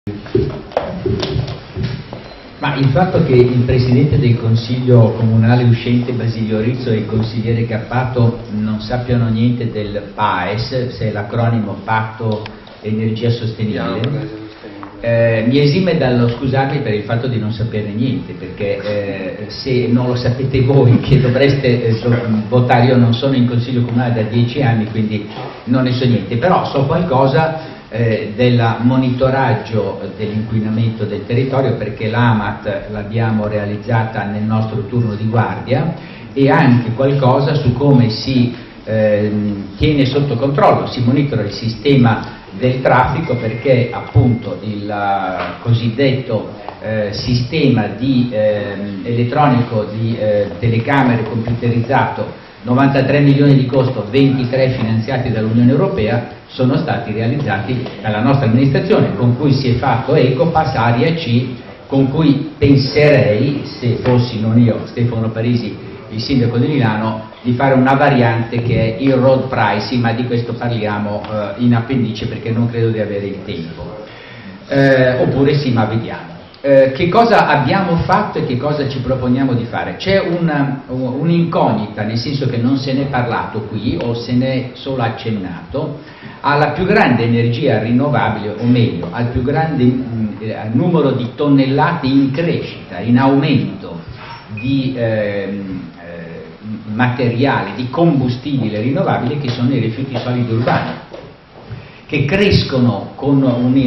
Ma il fatto che il Presidente del Consiglio Comunale uscente Basilio Rizzo e il consigliere Cappato non sappiano niente del PAES, se è l'acronimo Patto Energia Sostenibile, mi esime dallo scusarmi per il fatto di non sapere niente, perché se non lo sapete voi che dovreste votare, io non sono in Consiglio Comunale da 10 anni, quindi non ne so niente, però so qualcosa del monitoraggio dell'inquinamento del territorio, perché l'AMAT l'abbiamo realizzata nel nostro turno di guardia, e anche qualcosa su come si tiene sotto controllo, si monitora il sistema del traffico, perché appunto il cosiddetto sistema elettronico di telecamere computerizzato, 93 milioni di costo, 23 finanziati dall'Unione Europea, sono stati realizzati dalla nostra amministrazione, con cui si è fatto Ecopass Area C, con cui penserei, se fossi non io, Stefano Parisi, il sindaco di Milano, di fare una variante che è il road pricing, ma di questo parliamo in appendice, perché non credo di avere il tempo. Oppure sì, ma vediamo. Che cosa abbiamo fatto e che cosa ci proponiamo di fare? C'è un'incognita, nel senso che non se n'è parlato qui, o se n'è solo accennato, alla più grande energia rinnovabile, o meglio, al più grande numero di tonnellate in crescita, in aumento di materiale, di combustibile rinnovabile, che sono i rifiuti solidi urbani, che crescono con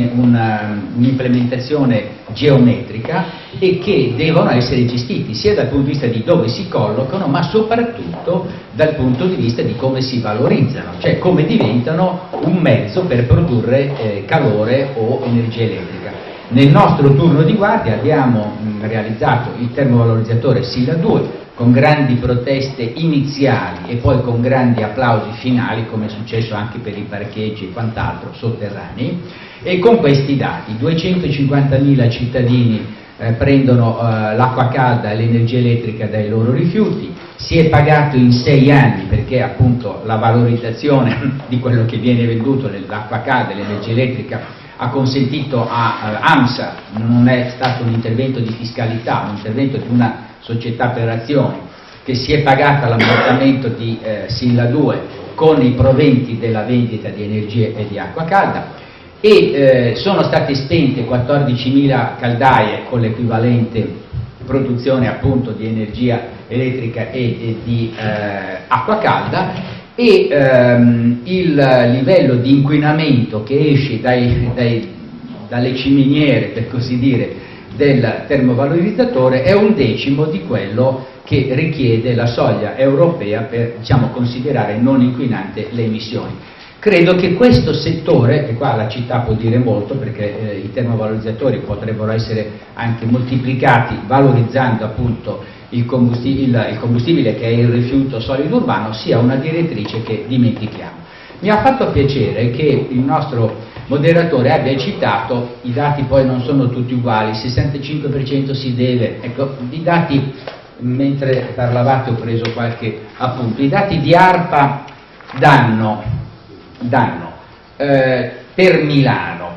un'implementazione geometrica e che devono essere gestiti sia dal punto di vista di dove si collocano, ma soprattutto dal punto di vista di come si valorizzano, cioè come diventano un mezzo per produrre calore o energia elettrica. Nel nostro turno di guardia abbiamo realizzato il termovalorizzatore Sila 2, con grandi proteste iniziali e poi con grandi applausi finali, come è successo anche per i parcheggi e quant'altro sotterranei, e con questi dati: 250.000 cittadini prendono l'acqua calda e l'energia elettrica dai loro rifiuti, si è pagato in 6 anni, perché appunto la valorizzazione di quello che viene venduto, l'acqua calda e l'energia elettrica, ha consentito a AMSA, non è stato un intervento di fiscalità, un intervento di una società per azioni, che si è pagata l'ammortamento di Silla 2 con i proventi della vendita di energia e di acqua calda, e sono state spente 14.000 caldaie con l'equivalente produzione appunto di energia elettrica e di acqua calda, e il livello di inquinamento che esce dalle ciminiere, per così dire, del termovalorizzatore è 1/10 di quello che richiede la soglia europea per, diciamo, considerare non inquinante le emissioni. Credo che questo settore, e qua la città può dire molto, perché i termovalorizzatori potrebbero essere anche moltiplicati valorizzando appunto il combustibile che è il rifiuto solido urbano, sia una direttrice che dimentichiamo. Mi ha fatto piacere che il nostro moderatore abbia citato, i dati poi non sono tutti uguali, il 65% si deve, ecco, i dati, mentre parlavate ho preso qualche appunto, i dati di ARPA danno per Milano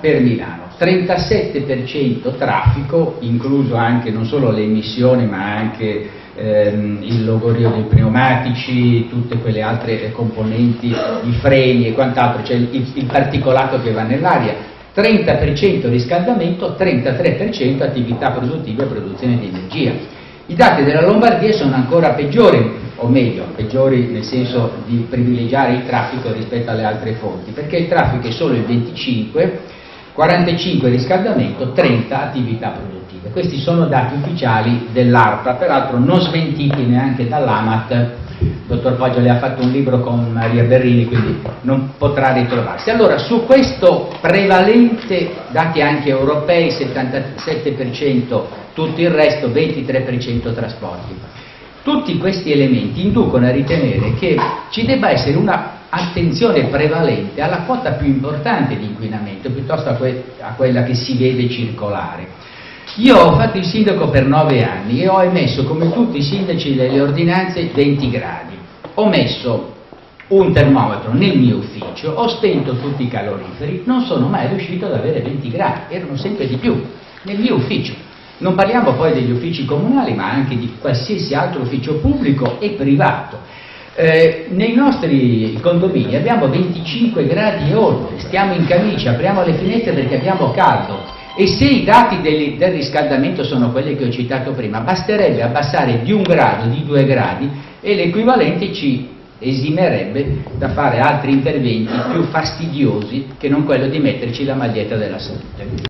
37% traffico, incluso anche non solo le emissioni ma anche il logorio dei pneumatici, tutte quelle altre componenti, i freni e quant'altro, cioè il particolato che va nell'aria, 30% riscaldamento, 33% attività produttive e produzione di energia. I dati della Lombardia sono ancora peggiori, o meglio, peggiori nel senso di privilegiare il traffico rispetto alle altre fonti, perché il traffico è solo il 25%, 45 riscaldamento, 30 attività produttive. Questi sono dati ufficiali dell'ARPA, peraltro non smentiti neanche dall'AMAT. Il dottor Poggio le ha fatto un libro con Maria Berrini, quindi non potrà ritrovarsi. Allora, su questo prevalente, dati anche europei, 77%, tutto il resto, 23% trasporti. Tutti questi elementi inducono a ritenere che ci debba essere una attenzione prevalente alla quota più importante di inquinamento, piuttosto a quella che si vede circolare. Io ho fatto il sindaco per 9 anni e ho emesso, come tutti i sindaci, le ordinanze 20 gradi. Ho messo un termometro nel mio ufficio, ho spento tutti i caloriferi, non sono mai riuscito ad avere 20 gradi, erano sempre di più, nel mio ufficio. Non parliamo poi degli uffici comunali, ma anche di qualsiasi altro ufficio pubblico e privato. Nei nostri condomini abbiamo 25 gradi e oltre, stiamo in camicia, apriamo le finestre perché abbiamo caldo, e se i dati del riscaldamento sono quelli che ho citato prima, basterebbe abbassare di 1 grado, di 2 gradi, e l'equivalente ci esimerebbe da fare altri interventi più fastidiosi che non quello di metterci la maglietta della salute.